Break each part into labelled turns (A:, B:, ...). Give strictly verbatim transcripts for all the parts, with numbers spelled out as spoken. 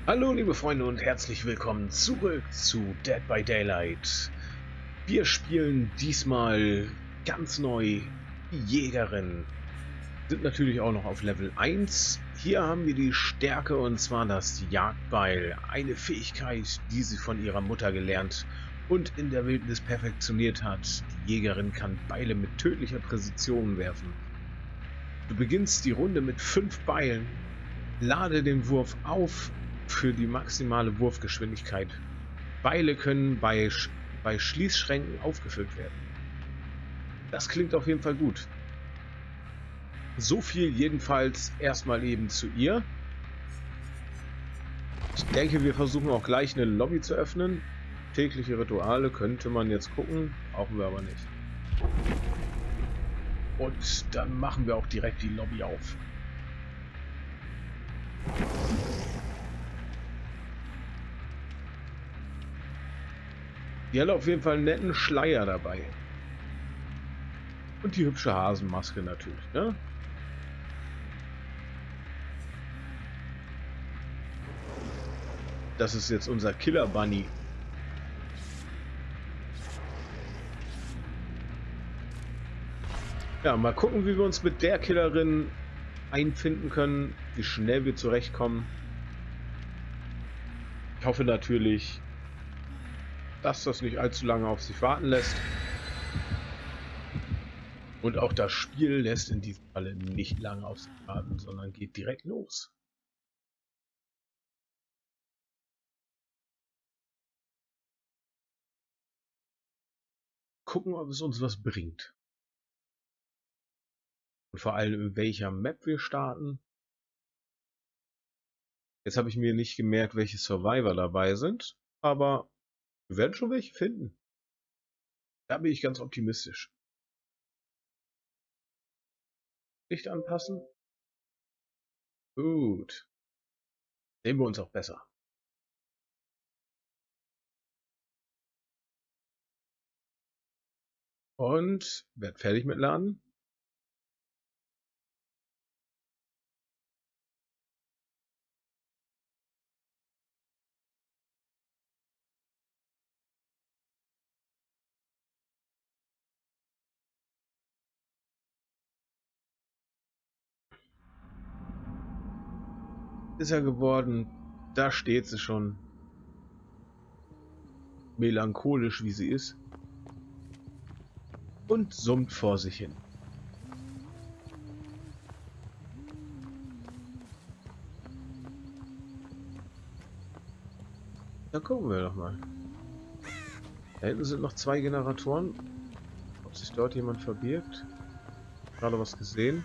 A: Hallo liebe Freunde und herzlich willkommen zurück zu Dead by Daylight. Wir spielen diesmal ganz neu die Jägerin. Sind natürlich auch noch auf Level eins. Hier haben wir die Stärke, und zwar das Jagdbeil. Eine Fähigkeit, die sie von ihrer Mutter gelernt und in der Wildnis perfektioniert hat. Die Jägerin kann Beile mit tödlicher Präzision werfen. Du beginnst die Runde mit fünf Beilen. Lade den Wurf auf für die maximale Wurfgeschwindigkeit. Beile können bei, Sch bei Schließschränken aufgefüllt werden. Das klingt auf jeden Fall gut. So viel jedenfalls erstmal eben zu ihr. Ich denke, wir versuchen auch gleich eine Lobby zu öffnen. Tägliche Rituale könnte man jetzt gucken, brauchen wir aber nicht. Und dann machen wir auch direkt die Lobby auf. Die hat auf jeden Fall einen netten Schleier dabei. Und die hübsche Hasenmaske natürlich, ne? Das ist jetzt unser Killer Bunny. Ja, mal gucken, wie wir uns mit der Killerin einfinden können, wie schnell wir zurechtkommen. Ich hoffe natürlich, dass das nicht allzu lange auf sich warten lässt. Und auch das Spiel lässt in diesem Falle nicht lange auf sich warten, sondern geht direkt los. Gucken, ob es uns was bringt. Und vor allem, in welcher Map wir starten. Jetzt habe ich mir nicht gemerkt, welche Survivor dabei sind, aber wir werden schon welche finden. Da bin ich ganz optimistisch. Licht anpassen. Gut. Sehen wir uns auch besser. Und werd fertig mit Laden. Ist er geworden. Da steht sie schon. Melancholisch wie sie ist. Und summt vor sich hin. Da gucken wir doch mal. Da hinten sind noch zwei Generatoren. Ob sich dort jemand verbirgt. Gerade was gesehen.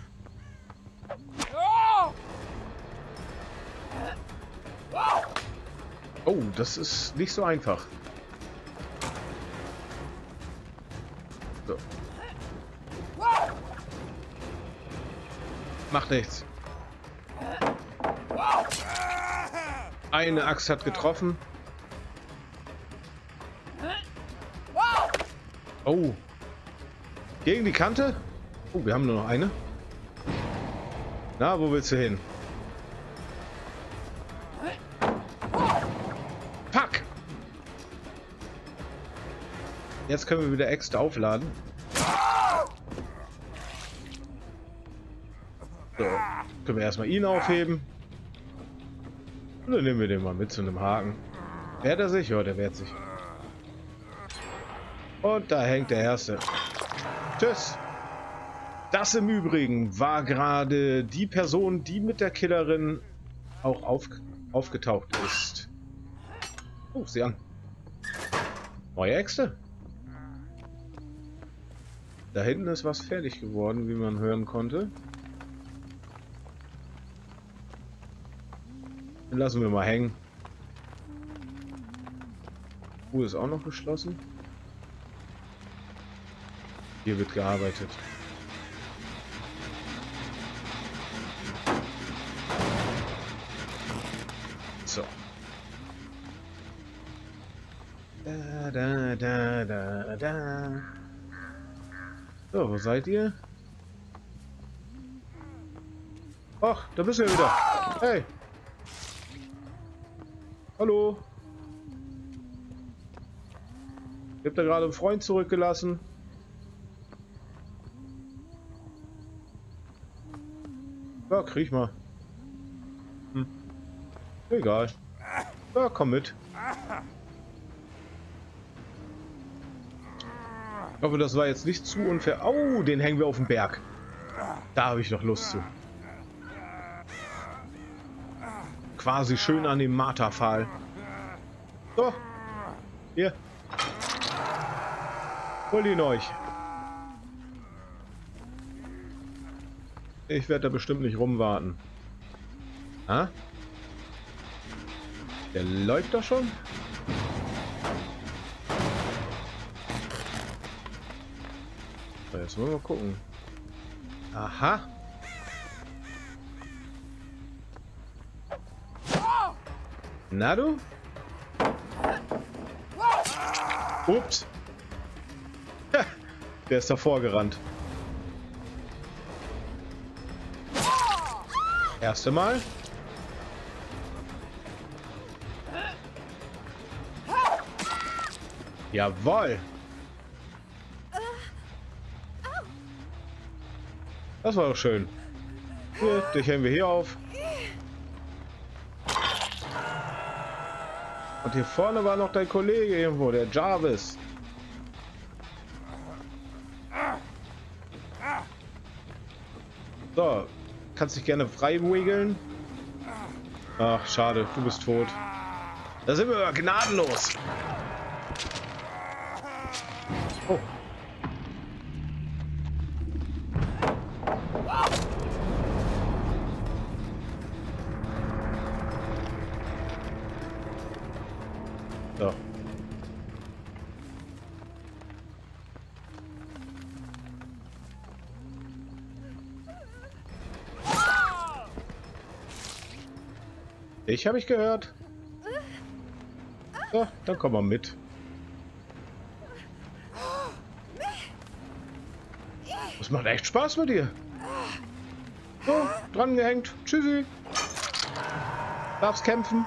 A: Oh, das ist nicht so einfach. So. Macht nichts. Eine Axt hat getroffen. Oh. Gegen die Kante? Oh, wir haben nur noch eine. Na, wo willst du hin? Fuck! Jetzt können wir wieder Äxte aufladen. So, können wir erstmal ihn aufheben. Und dann nehmen wir den mal mit zu einem Haken. Wehrt er sich? Ja, der wehrt sich. Und da hängt der erste. Tschüss. Das im Übrigen war gerade die Person, die mit der Killerin auch auf, aufgetaucht ist. Ruf sie an. Neue Äxte. Da hinten ist was fertig geworden, wie man hören konnte. Den lassen wir mal hängen. Ruhe ist auch noch geschlossen. Hier wird gearbeitet. So. Da, da, da, da, da. So, wo seid ihr? Ach, da bist du ja wieder. Hey. Hallo? Ich hab da gerade einen Freund zurückgelassen. Ja, krieg ich mal. Hm. Egal. Ja, komm mit. Ich hoffe, das war jetzt nicht zu unfair. Oh, den hängen wir auf den Berg. Da habe ich noch Lust zu. Quasi schön an dem Marterpfahl. So. Hier. Holt ihn euch. Ich werde da bestimmt nicht rumwarten. Ah? Der läuft doch schon? So, jetzt wollen wir mal gucken. Aha. Na du? Ups. Der ist davor gerannt. Erste Mal. Jawohl. Das war doch schön. Hier, dich hängen wir hier auf. Und hier vorne war noch dein Kollege irgendwo, der Jarvis. So, kannst dich gerne frei wiggeln. Ach, schade, du bist tot. Da sind wir aber gnadenlos. Oh. So. Ich habe ich gehört. So, dann komm mal mit. Das macht echt Spaß mit dir. So, dran gehängt. Tschüssi. Darfst kämpfen.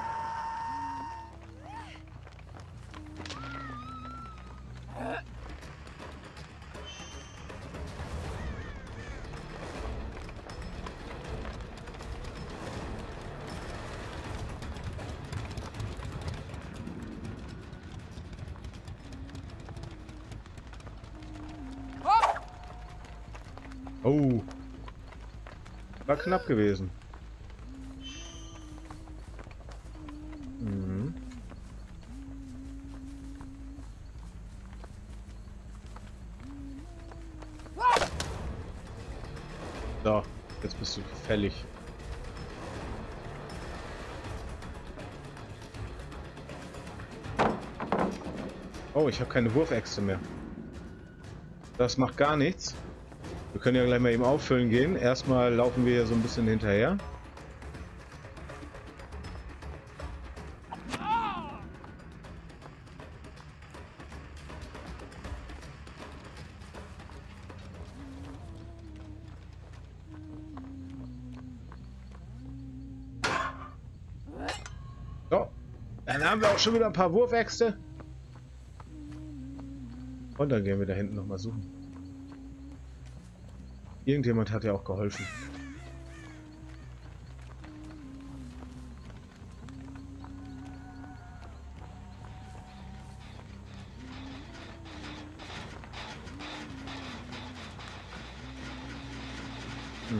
A: Oh. War knapp gewesen. Mhm. So, jetzt bist du fällig. Oh, ich habe keine Wurfäxte mehr. Das macht gar nichts. Wir können ja gleich mal eben auffüllen gehen. Erstmal laufen wir hier so ein bisschen hinterher. So, dann haben wir auch schon wieder ein paar Wurfäxte. Und dann gehen wir da hinten nochmal suchen. Irgendjemand hat ja auch geholfen. Hm.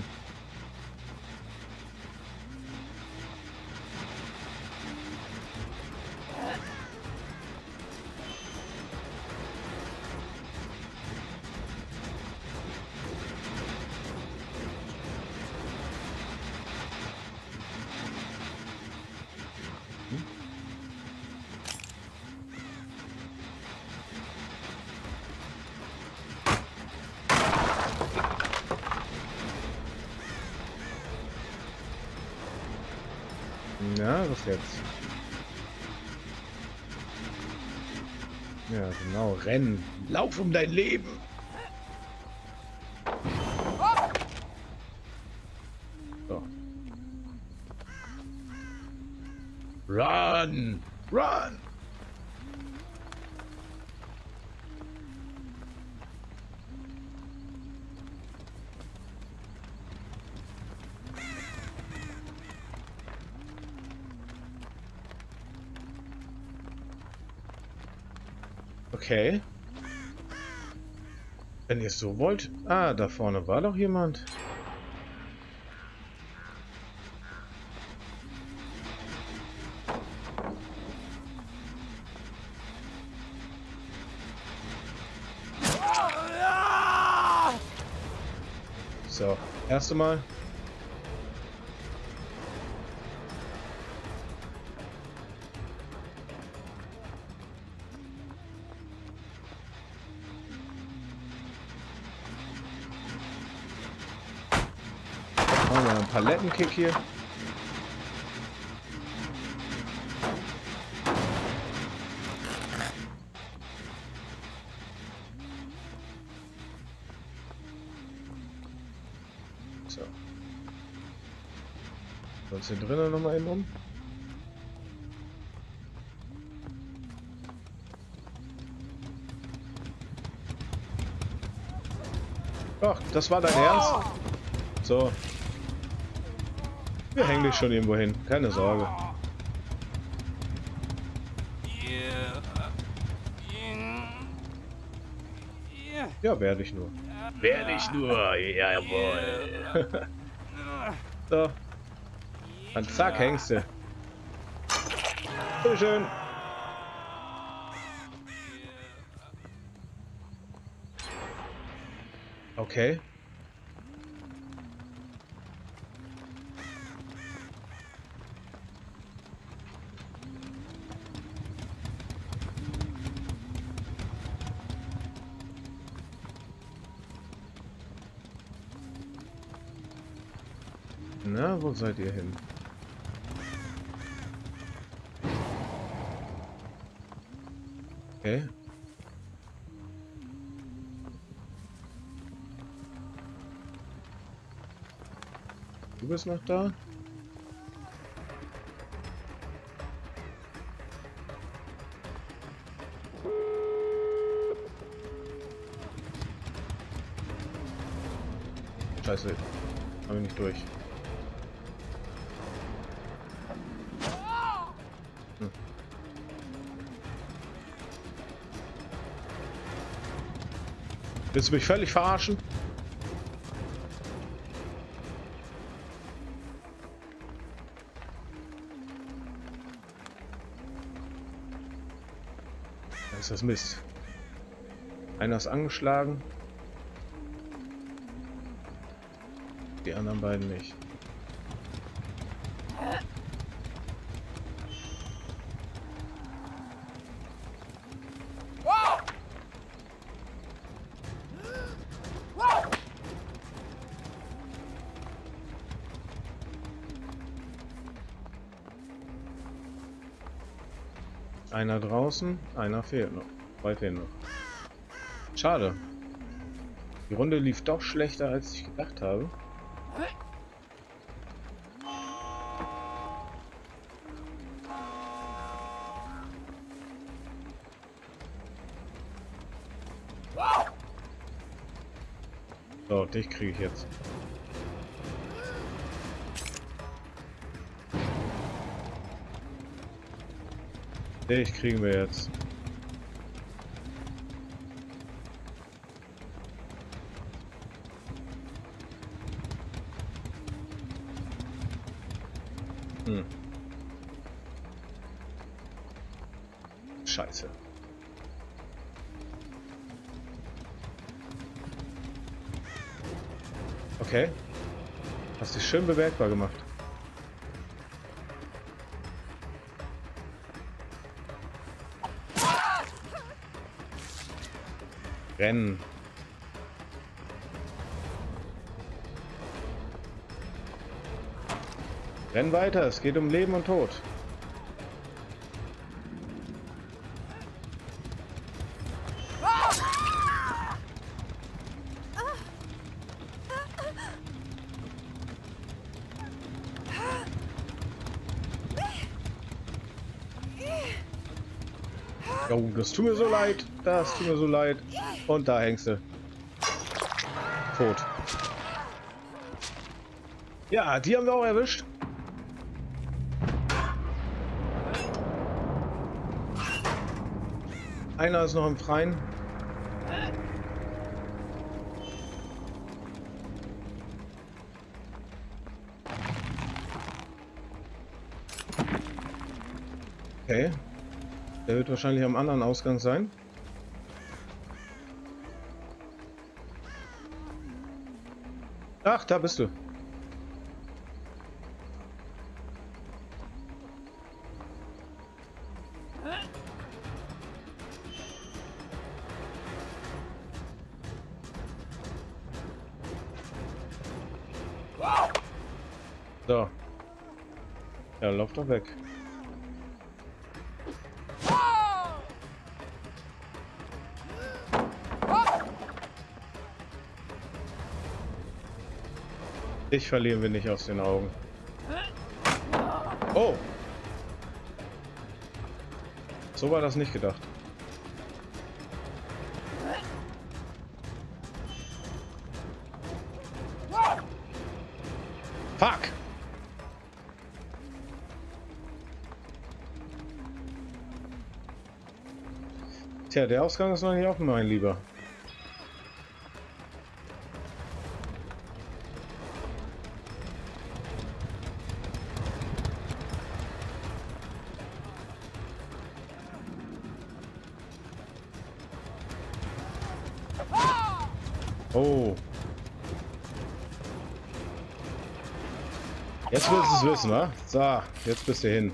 A: Ja, was jetzt? Ja, genau. Rennen. Lauf um dein Leben. So. Run! Run! Okay. Wenn ihr es so wollt. Ah, da vorne war doch jemand. So, erste Mal. Machen wir einen Palettenkick hier. So. Sonst hier drinnen nochmal einen um. Ach, das war dein Ernst? So. Wir hängen dich schon irgendwo hin. Keine Sorge. Ja, werde ich nur. Werde ich nur. Jawohl. So. Und zack, hängst du. Bitte schön. Okay. Na, wo seid ihr hin? Okay. Du bist noch da? Scheiße. Haben wir nicht durch. Hm. Willst du mich völlig verarschen? Da ist das Mist. Einer ist angeschlagen. Die anderen beiden nicht. Einer draußen, einer fehlt noch. Zwei fehlen noch. Schade. Die Runde lief doch schlechter, als ich gedacht habe. So, dich kriege ich jetzt. Dich kriegen wir jetzt. Hm. Scheiße. Okay. Hast dich schön bemerkbar gemacht. Rennen. Renn weiter, es geht um Leben und Tod. Oh, das tut mir so leid. Das tut mir so leid. Und da hängst du. Tot. Ja, die haben wir auch erwischt. Einer ist noch im Freien. Okay. Der wird wahrscheinlich am anderen Ausgang sein. Ach, da bist du. So. Ja, lauf doch weg. Dich verlieren wir nicht aus den Augen. Oh! So war das nicht gedacht. Fuck! Tja, der Ausgang ist noch nicht offen, mein Lieber. Oh. Jetzt willst du es wissen, wa? So, jetzt bist du hin.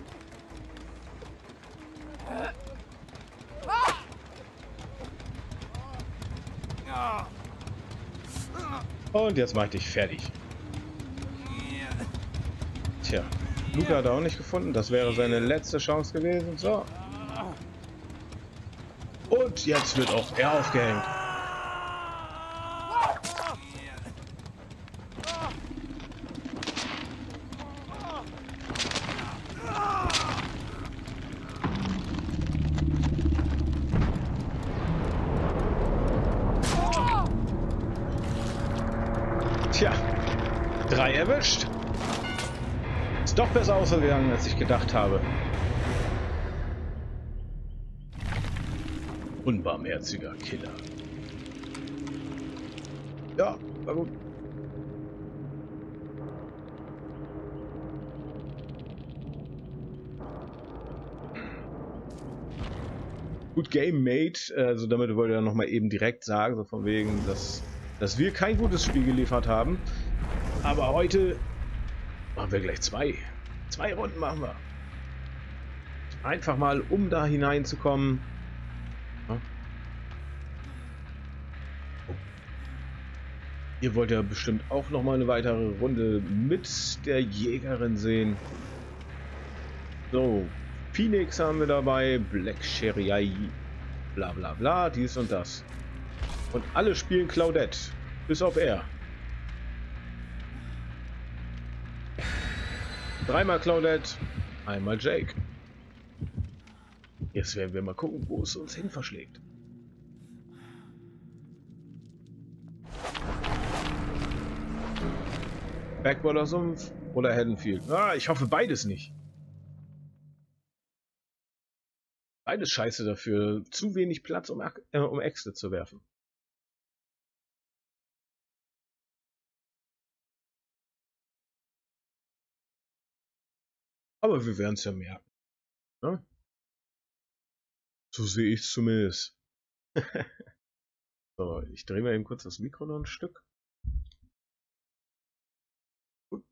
A: Und jetzt mach ich dich fertig. Tja, Luca hat er auch nicht gefunden. Das wäre seine letzte Chance gewesen. So. Und jetzt wird auch er aufgehängt. Tja, drei erwischt. Ist doch besser ausgegangen, als ich gedacht habe. Unbarmherziger Killer. Ja, war gut. Gut Game made. Also damit wollte er noch mal eben direkt sagen, so von wegen, dass, dass wir kein gutes Spiel geliefert haben. Aber heute machen wir gleich zwei. Zwei Runden machen wir. Einfach mal, um da hineinzukommen. Ja. Oh. Ihr wollt ja bestimmt auch noch mal eine weitere Runde mit der Jägerin sehen. So, Phoenix haben wir dabei, Black Sherry, bla bla bla, dies und das. Und alle spielen Claudette, bis auf er. Dreimal Claudette, einmal Jake. Jetzt werden wir mal gucken, wo es uns hin verschlägt. Backwater Sumpf oder Haddonfield? Ah, ich hoffe beides nicht. Beides scheiße dafür. Zu wenig Platz, um, äh, um Äxte zu werfen. Aber wir werden es ja merken. Ne? So sehe ich es zumindest. So, ich drehe mal eben kurz das Mikro noch ein Stück. Gut.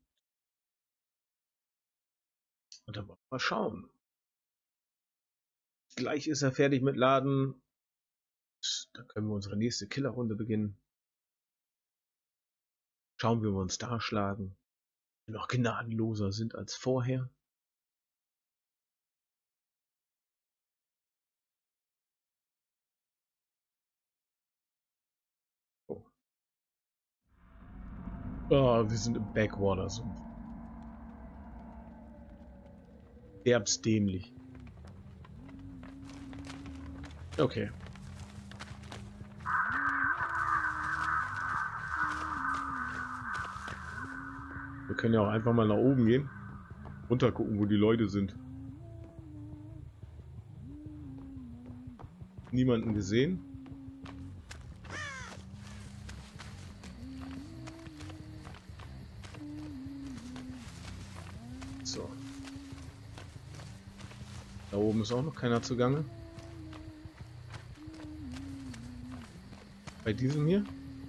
A: Und dann wollen wir mal schauen. Gleich ist er fertig mit Laden. Da können wir unsere nächste Killerrunde beginnen. Schauen, wie wir uns da schlagen. Wir noch gnadenloser sind als vorher. Oh, oh wir sind im Backwater-Sumpf. Derbst dämlich. Okay. Wir können ja auch einfach mal nach oben gehen. Runter gucken, wo die Leute sind. Niemanden gesehen. So. Da oben ist auch noch keiner zugange. Bei diesem hier.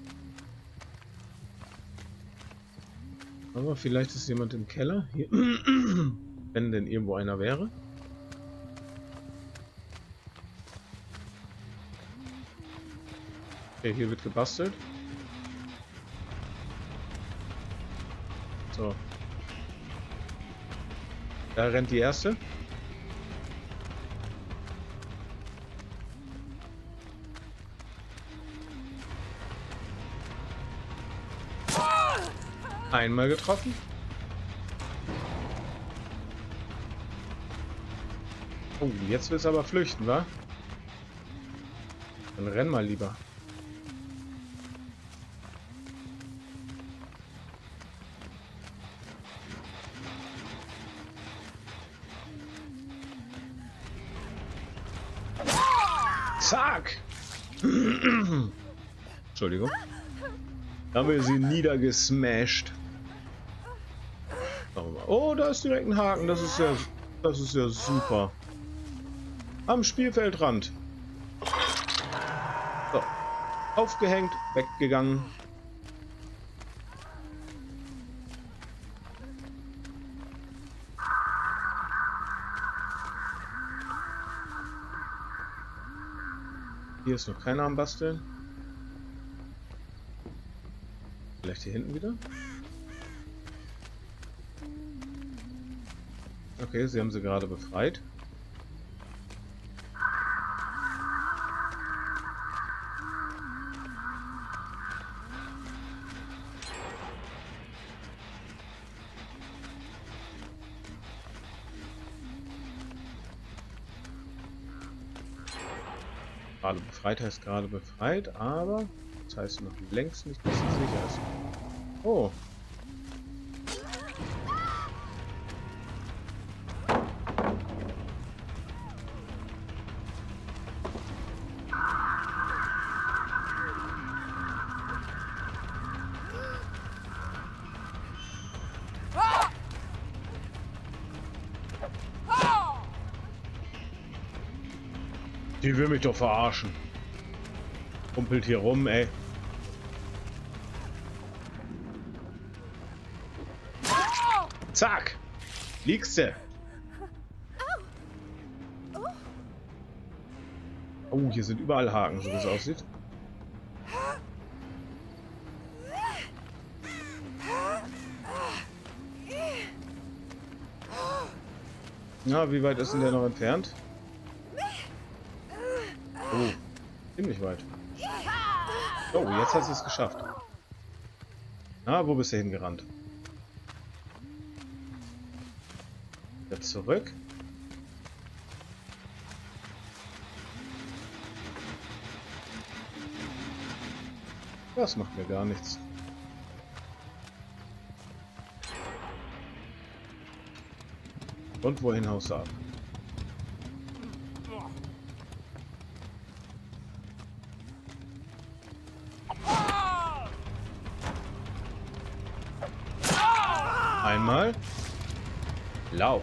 A: Aber vielleicht ist jemand im Keller. Hier. Wenn denn irgendwo einer wäre. Okay, hier wird gebastelt. So. Da rennt die erste. Einmal getroffen. Oh, jetzt willst du aber flüchten, wa? Dann renn mal lieber. Zack! Entschuldigung. Da haben wir sie niedergesmashed. Oh, da ist direkt ein Haken. Das ist ja, das ist ja super. Am Spielfeldrand. So. Aufgehängt, weggegangen. Hier ist noch keiner am Basteln. Vielleicht hier hinten wieder? Okay, sie haben sie gerade befreit. Gerade befreit heißt gerade befreit, aber das heißt noch längst nicht, dass es sicher ist. Oh. Die will mich doch verarschen. Kumpelt hier rum, ey. Zack! Liegst du? Oh, hier sind überall Haken, so wie es aussieht. Na, wie weit ist denn der noch entfernt? Oh, ziemlich weit. Oh, jetzt hast du es geschafft. Na, wo bist du hingerannt? Jetzt zurück. Das macht mir gar nichts. Und wohin haust du ab? Einmal. Lauf.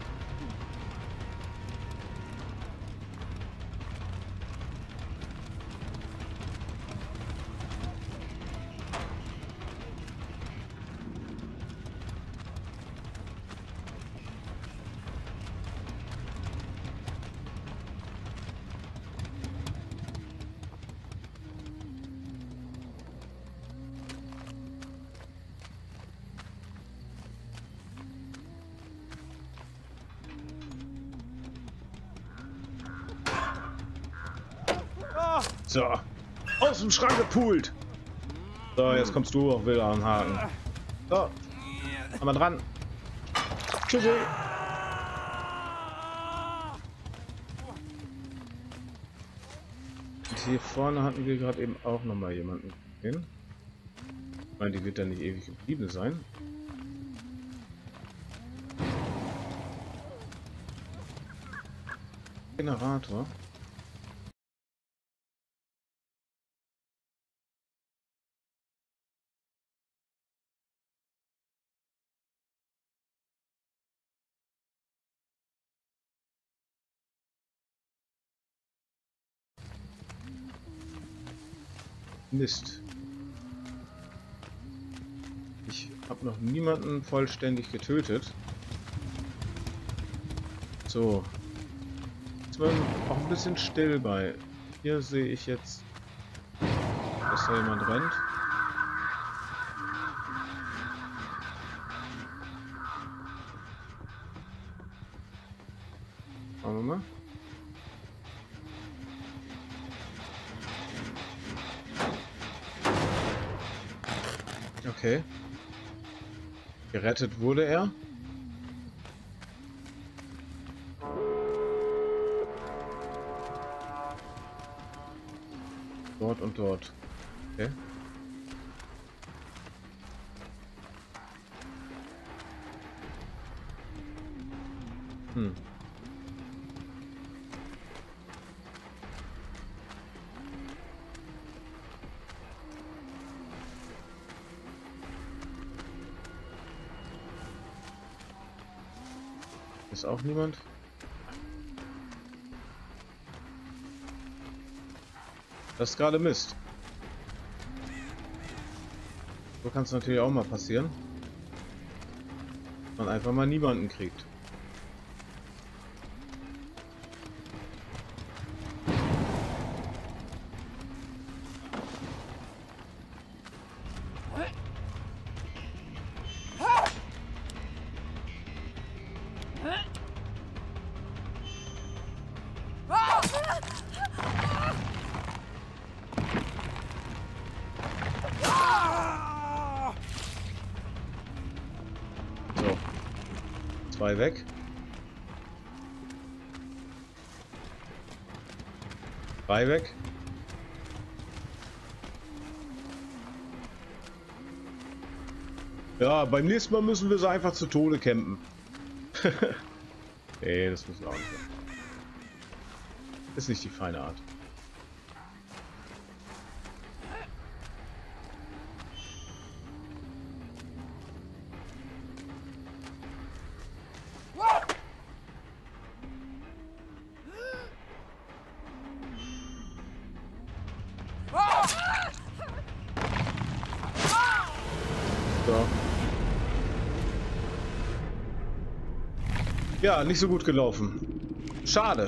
A: So, aus dem Schrank gepult. So, jetzt kommst du auch wieder am Haken. So, einmal dran. Tschüssi. Und hier vorne hatten wir gerade eben auch noch mal jemanden gesehen. Ich meine, die wird dann nicht ewig geblieben sein. Generator. Mist. Ich habe noch niemanden vollständig getötet. So. Jetzt war auch ein bisschen still bei. Hier sehe ich jetzt, dass da jemand rennt. Schauen wir mal. Okay. Gerettet wurde er. Dort und dort. Okay. Hm. Ist auch niemand? Das ist gerade Mist. So kann es natürlich auch mal passieren. Man einfach mal niemanden kriegt. Zwei weg. Drei weg. Ja, beim nächsten Mal müssen wir sie einfach zu Tode campen. Nee, das müssen wir auch nicht machen. Ist nicht die feine Art. Ja, nicht so gut gelaufen. Schade.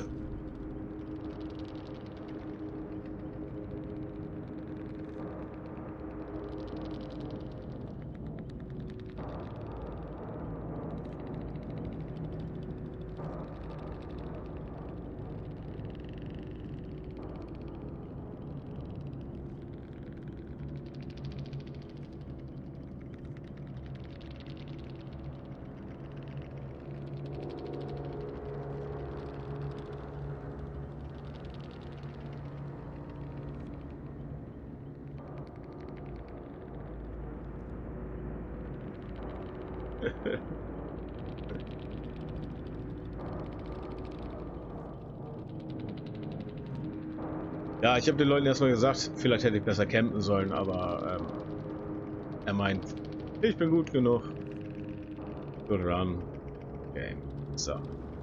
A: Ja, ich habe den Leuten erstmal gesagt, vielleicht hätte ich besser campen sollen, aber ähm, er meint, ich bin gut genug. Good run. Game. So.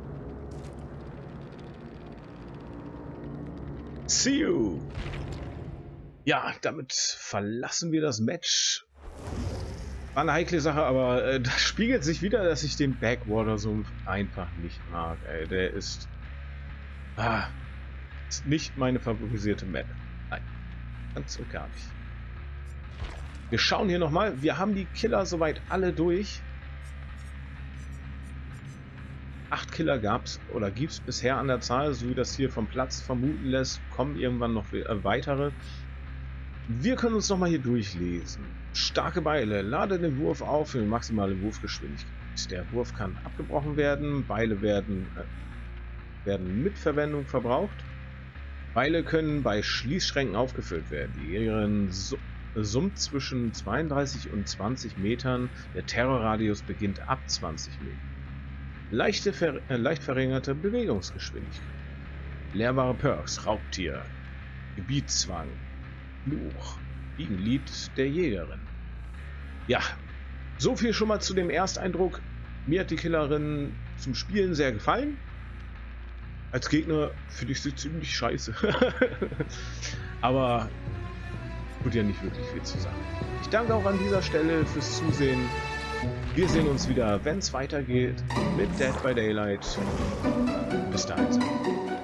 A: See you! Ja, damit verlassen wir das Match. War eine heikle Sache, aber äh, das spiegelt sich wieder, dass ich den Backwater-Sumpf einfach nicht mag. Ey, der ist, ah, ist nicht meine favorisierte Map. Nein, ganz und gar nicht. Wir schauen hier nochmal. Wir haben die Killer soweit alle durch. Acht Killer gab es oder gibt es bisher an der Zahl, so wie das hier vom Platz vermuten lässt. Kommen irgendwann noch weitere. Wir können uns nochmal hier durchlesen. Starke Beile. Lade den Wurf auf für die maximale Wurfgeschwindigkeit. Der Wurf kann abgebrochen werden. Beile werden, äh, werden mit Verwendung verbraucht. Pfeile können bei Schließschränken aufgefüllt werden. Die Jägerin su summt zwischen zweiunddreißig und zwanzig Metern. Der Terrorradius beginnt ab zwanzig Metern. Leichte ver äh, leicht verringerte Bewegungsgeschwindigkeit. Lehrbare Perks. Raubtier. Gebietszwang. Fluch. Fliegenlied der Jägerin. Ja, so viel schon mal zu dem Ersteindruck. Mir hat die Killerin zum Spielen sehr gefallen. Als Gegner finde ich sie ziemlich scheiße. Aber tut ja nicht wirklich viel zu sagen. Ich danke auch an dieser Stelle fürs Zusehen. Wir sehen uns wieder, wenn es weitergeht mit Dead by Daylight. Bis dahin.